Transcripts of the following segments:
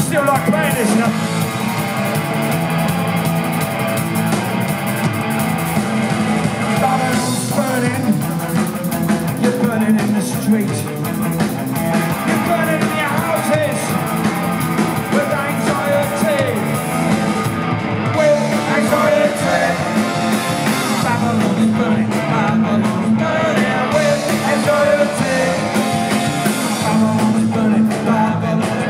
still like playing this, you know? Babylon's burning. You're burning in the street. You're burning in your houses with anxiety. With anxiety. Babylon's burning. Babylon's burning with anxiety. Babylon's burning. Babylon's burning.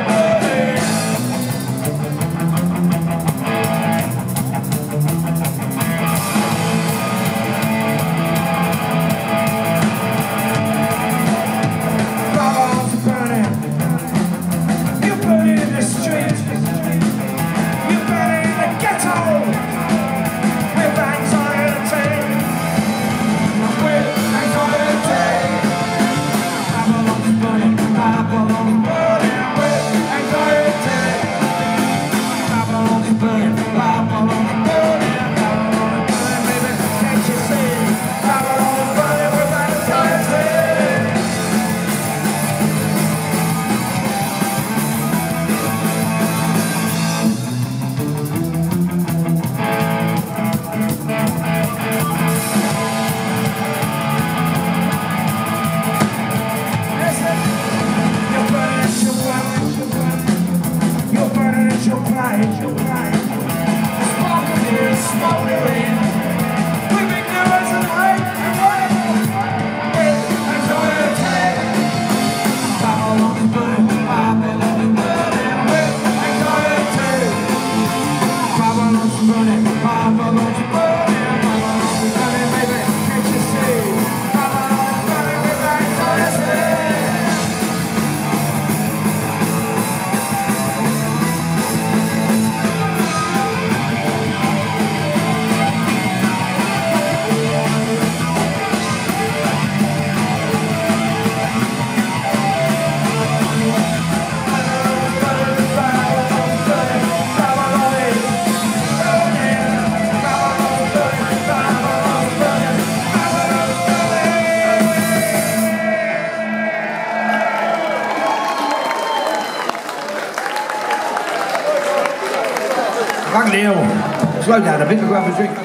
Neil, slow down a bit, we'll have a drink.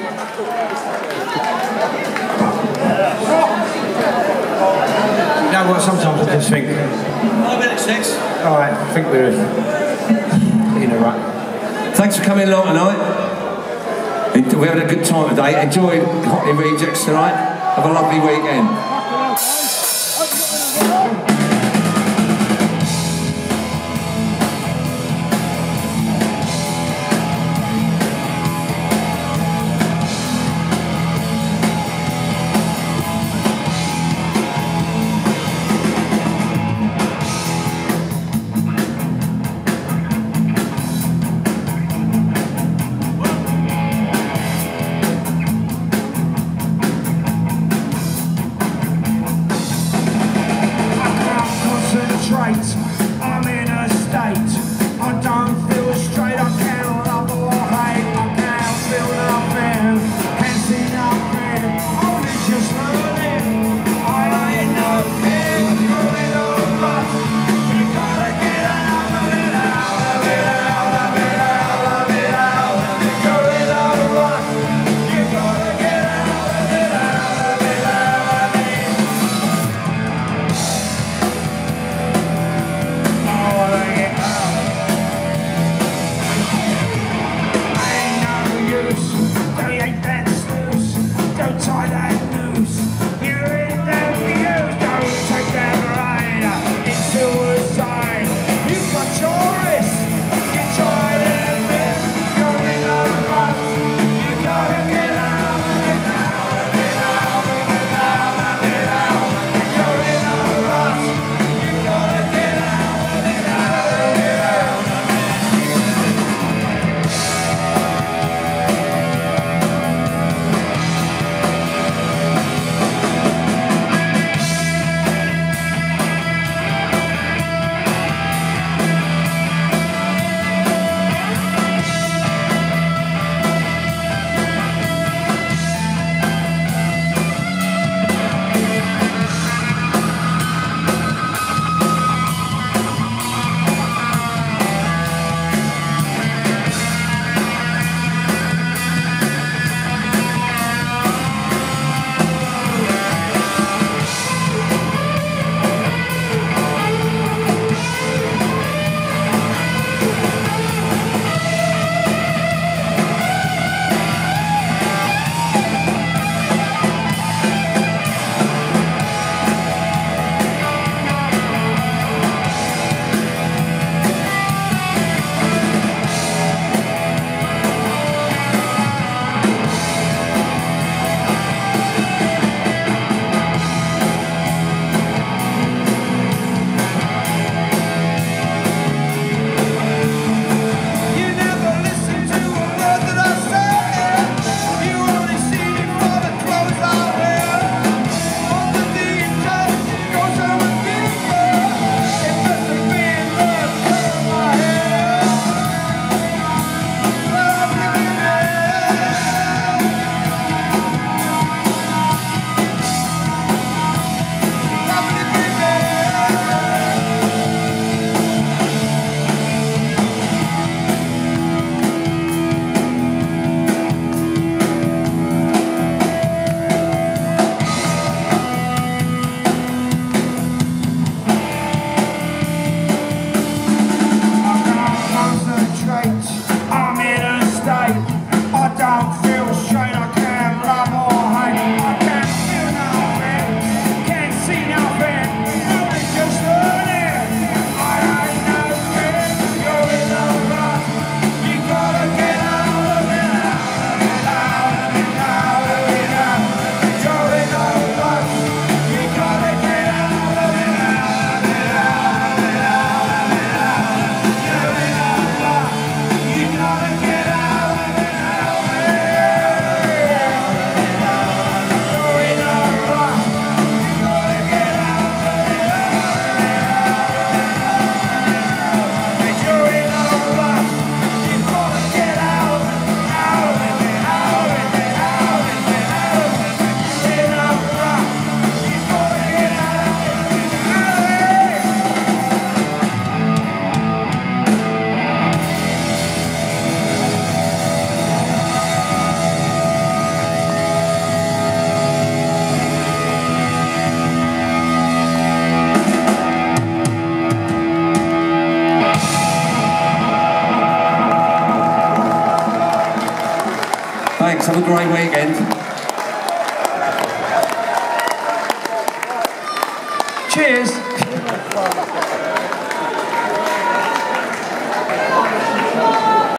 You know what, sometimes I just think... 5 minutes, 6. Alright, I think we're in a rut. Thanks for coming along tonight. We had a good time today. Enjoy Hotly Rejects tonight. Have a lovely weekend. Thanks, have a great weekend. Cheers.